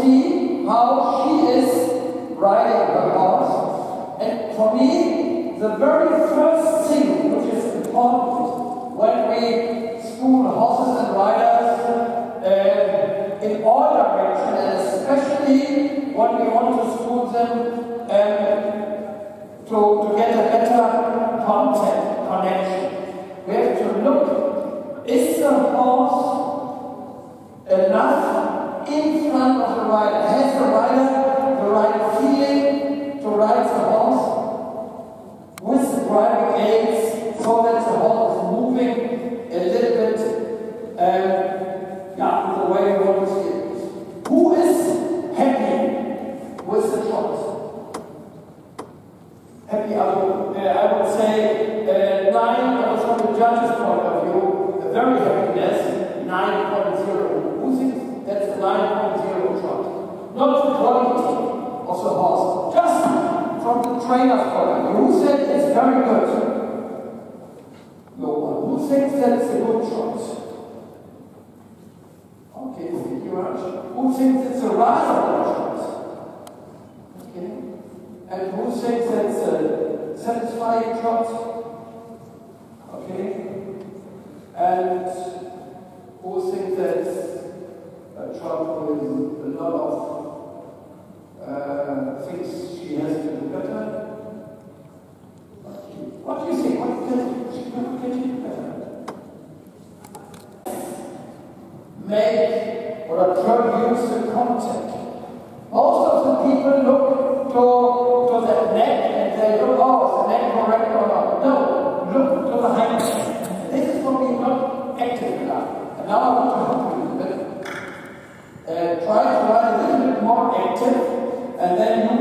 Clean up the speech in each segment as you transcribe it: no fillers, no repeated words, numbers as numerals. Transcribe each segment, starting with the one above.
see how she is riding her horse. And for me, the very first thing which is important when we school horses and riders in all directions, and especially when we want to school them to get a better connection. We have to look, is the horse enough in front of the rider? Has the rider the right feeling to ride the horse with the driving aids so that the horse is moving a little bit the way we want to see it? Who is happy with the choice? Happy, I would say 9, but from the judge's point of view, a very happiness, 9.0. Who thinks that's a 9.0 shot? Not the quality of the horse, just from the trainer's point of view. Who said it's very good? No one. Who thinks that's a good shot? Okay, thank you very much. Who thinks it's a rather good shot? Okay. And who thinks that's a satisfying shot? Okay. And who thinks that's a shot with a lot of things she has to do better? What do you think? What can she do better? Make or produce the contact. Most of the people look to the neck and they look, oh, is the neck correct or not? No, look to the hind neck. This is for me not active enough. And now I want to help you a little bit. Try to run a little bit more active and then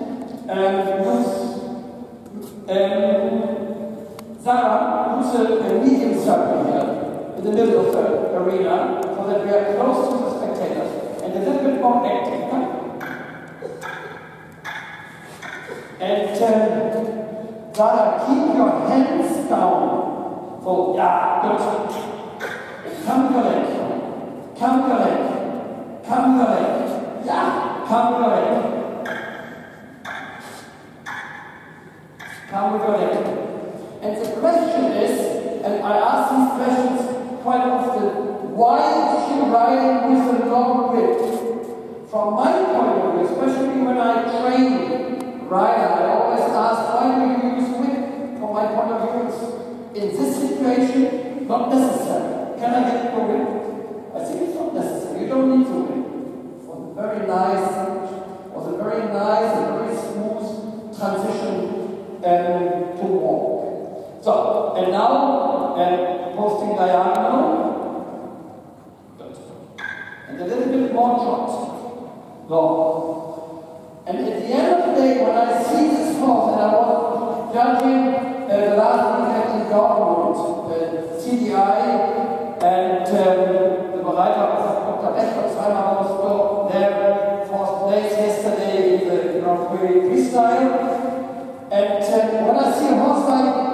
Sarah, use a medium circle here in the middle of the arena so that we are close to the spectators and a little bit more active. And Sarah, keep your hands down. So, yeah, good. Come your leg. Come your leg. Come your leg. Yeah, come your leg. Come with your leg. And the question is, and I ask these questions quite often, why is she riding with a long whip? From my point of view, especially when I train rider, I always ask, why do you use whip? From my point of view, in this situation, not necessary. Can I get the whip? I think it's not necessary. You don't need the whip. It was a very nice and very smooth transition to walk. So, and now, posting diagonal, good. And a little bit more trot. No. And at the end of the day, when I see this horse, and I was judging the last weekend in Dortmund, CDI, and the Bereiter of Dr. Bechtolzheimer was there first place yesterday in the Grand Prix freestyle. And when I see a horse like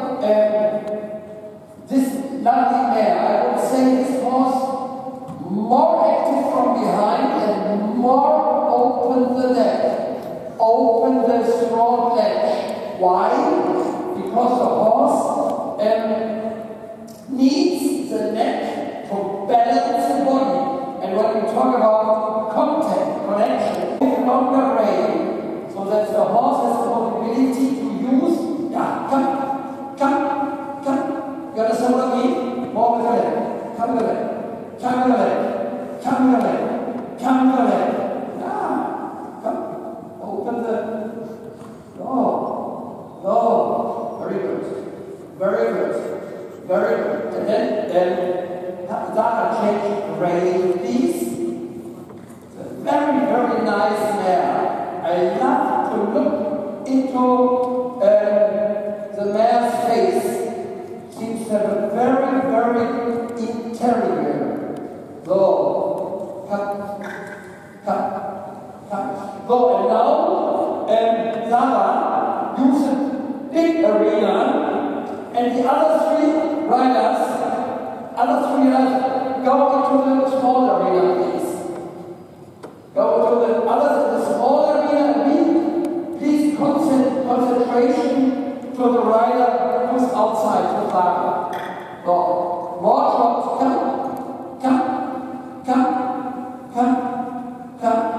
this lovely mare, I would say this horse more active from behind and more open the neck, open the strong ledge. Why? Because the horse needs the neck to balance the body. And when we talk about contact, connection, with longer rein, so that the horse has the possibility to use, come. You understand what I mean? More with your leg. Come your leg. Come your leg. Come your leg. Come your leg. Yeah. Come. Open the. No. Very good. Very good. Very good. And then Sarah changed rein, please. It's a very, very nice mare. I love to look into the mare's face. Seems to have a very, very interior. Go. Come. Go. And now, Sarah uses big arena, and the other three riders go into the small arena, please. Go to the concentration to the rider who's outside the lager. So, more drops, come.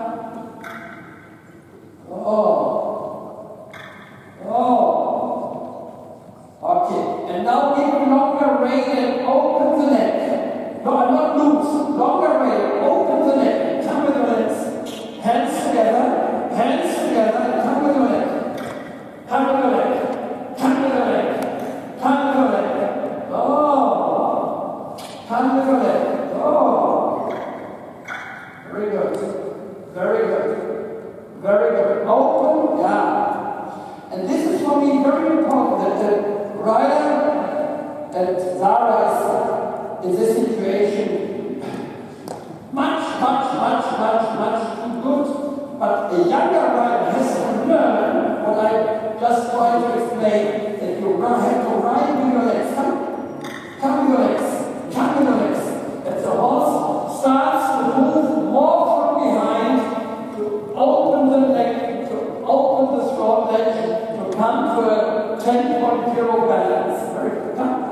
Okay, and now give longer rein and open the neck. No, not loose. Longer rein, open the neck. Come with your legs. Hands together, and come with your leg. Come with your leg. Come with your leg. Come with your leg. Oh. Come with your leg. Oh. Very good. Very good. Very good. Open, yeah. And this is for me very important that the rider and Zara is in this situation much too good, but a younger rider has to learn what I just tried to explain, that you have to ride with your legs. Come with your legs. Come with your legs. As the horse starts to move more from behind, to open the leg, to open the strong leg, to come to a 10.0 balance. Very good.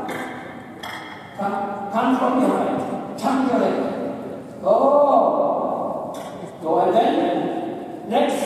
Come from behind. Come your leg. Oh. Go and then next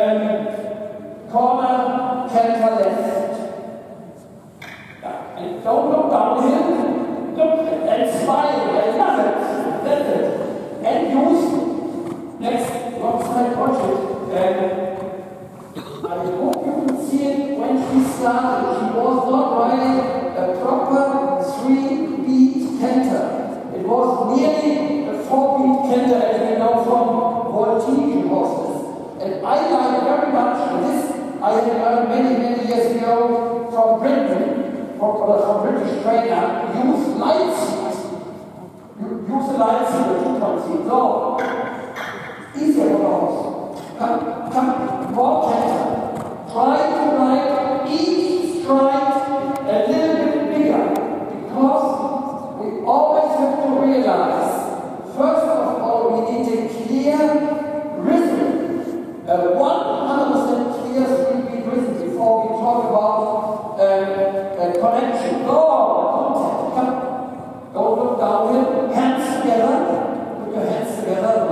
corner, canter left. Yeah. And don't look downhill. Look and smile. I love it. That's it. And use next wrong side project. I hope you can see it when she started. She was not riding a proper 3-beat canter. It was nearly a 4-beat canter, as we know from Voltige horses. And I like very much this. I had learned many years ago from Britain, from British trainer, use light seat. Use the light seat, the 2-point seat. So, easier for the horse. Come, more canter. Try to ride each stride a little bit bigger, because we always have to realize, first of all, we need a clear rhythm, a 100% clear 3-beat rhythm before we talk about connection. Come, don't look downhill, hands together, put your hands together,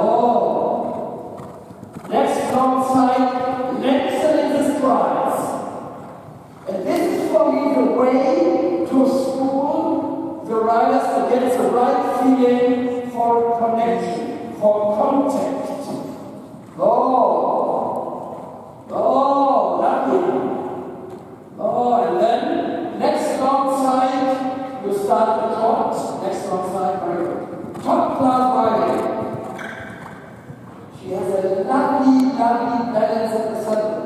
next long side, lengthen in the strides. And this is for me the way to school the riders to get the right feeling for connection, for contact. Lucky. And then next long side, you start the trot. Next long side, very good. Top class riding. She has a lovely balance at the center.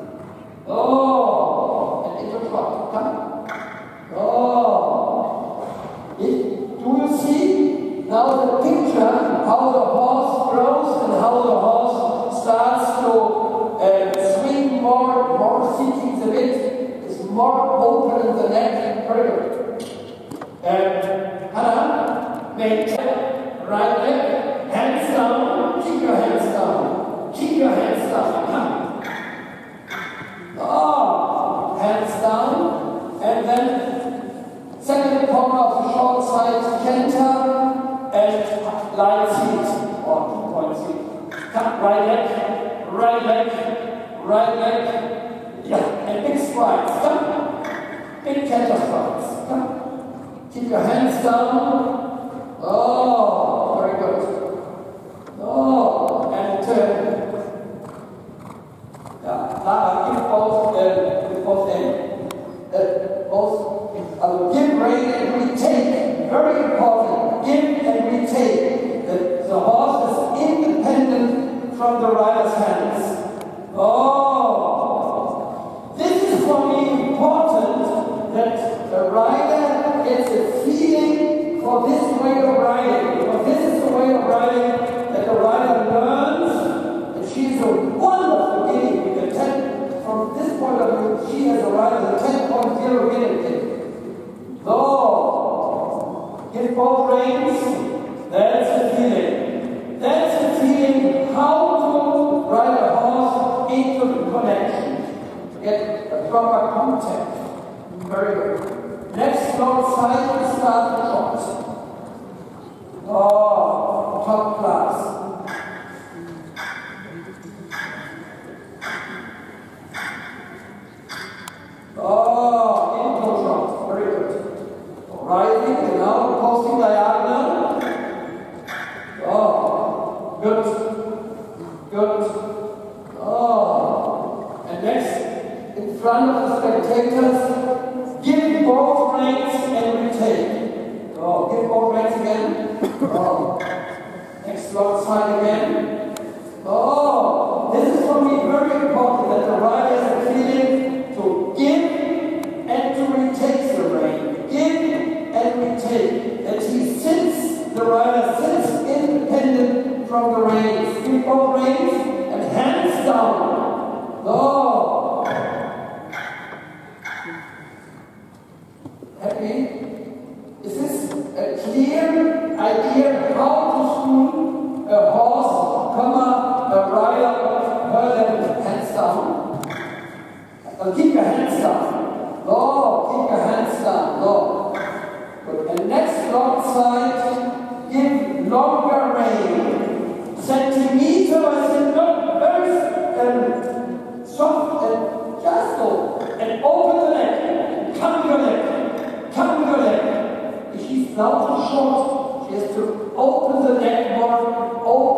And into trot. Come. Do you see now the picture, how the horse grows and how the horse starts to swing more seeking the bit, is more open in the neck. Very good. Hannah, make right leg, hands down, keep your hands down. Keep your hands down. Come. Hands down. And then second corner of the short side, canter and light seat or 2-point seat. Come, right leg. Yeah, and big strides. Come. Big canter strides. Come. Keep your hands down. Very good. Give rein and retake. Very important. Give and retake. The horse is independent from the rider's hands. This is for me important, that the rider gets a feeling for this way of riding. Because this is the way of riding that the rider learns, and she's a wonderful guinea pig. From this point of view, she has a rider, the 10.0 guinea pig. Give both reins. That's the feeling. That's the feeling how to ride a horse into the connection. To get a proper contact. Very good. Next long side, we start the shot. Oh, top class. Oh, into shot. Very good. Rising, and now posting diagonal. Oh, good. Good. Oh. And next, in front of the spectators, give both reins and retake. Oh, give both reins again. Oh. Next long side again. Oh, this is for me very important that the rider has a feeling to give and to retake the rein. Give and retake. That he sits, the rider sits independent from the reins. Give both reins and hands down. Oh. Happy? Is this a clear idea how to school a horse, a rider, her hands down? Keep your hands down. No, keep your hands down. No. Good. And next long side, give longer rein. Centimeter, I said, not very soft and just go. And open the neck. Come your neck. Come your neck. If she's now too short, she has to open the neck more. Open